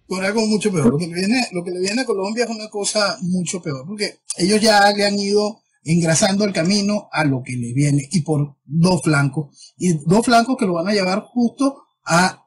con algo mucho peor. Lo que le viene a Colombia es una cosa mucho peor, porque ellos ya le han ido engrasando el camino a lo que le viene, y por dos flancos que lo van a llevar justo a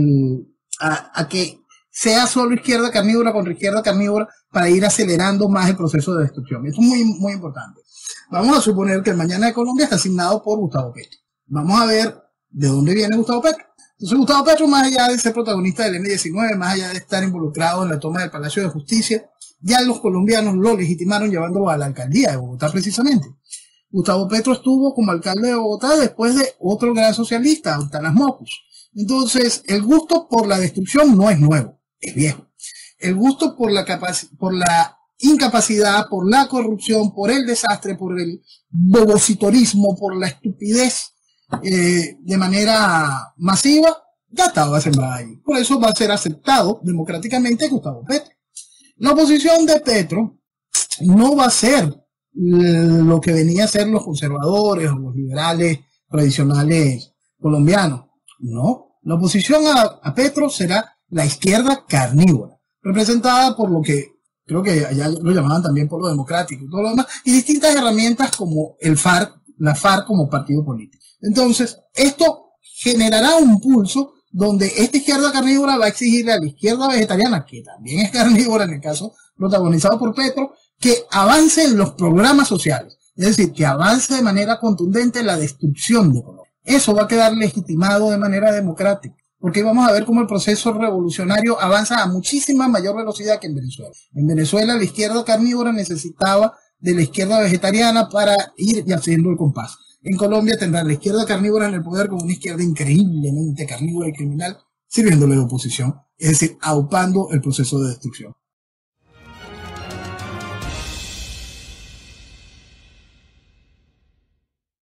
que sea solo izquierda carnívora contra izquierda carnívora, para ir acelerando más el proceso de destrucción. Esto es muy, muy importante. Vamos a suponer que el Mañana de Colombia está asignado por Gustavo Petro. Vamos a ver de dónde viene Gustavo Petro. Entonces Gustavo Petro, más allá de ser protagonista del M-19, más allá de estar involucrado en la toma del Palacio de Justicia, ya los colombianos lo legitimaron llevándolo a la alcaldía de Bogotá precisamente. Gustavo Petro estuvo como alcalde de Bogotá después de otro gran socialista, Octanas Mocus. Entonces, el gusto por la destrucción no es nuevo, es viejo. El gusto por la incapacidad, por la corrupción, por el desastre, por el bobocitorismo, por la estupidez de manera masiva, ya estaba sembrada ahí. Por eso va a ser aceptado democráticamente Gustavo Petro. La oposición de Petro no va a ser lo que venía a ser los conservadores o los liberales tradicionales colombianos. No, la oposición a Petro será la izquierda carnívora, representada por lo que creo que allá lo llamaban también por lo democrático y todo lo demás, y distintas herramientas como la FARC como partido político. Entonces, esto generará un pulso donde esta izquierda carnívora va a exigirle a la izquierda vegetariana, que también es carnívora en el caso protagonizado por Petro, que avance en los programas sociales, es decir, que avance de manera contundente en la destrucción de Colombia. Eso va a quedar legitimado de manera democrática, porque vamos a ver cómo el proceso revolucionario avanza a muchísima mayor velocidad que en Venezuela. En Venezuela la izquierda carnívora necesitaba de la izquierda vegetariana para ir haciendo el compás. En Colombia tendrá la izquierda carnívora en el poder con una izquierda increíblemente carnívora y criminal, sirviéndole de oposición, es decir, aupando el proceso de destrucción.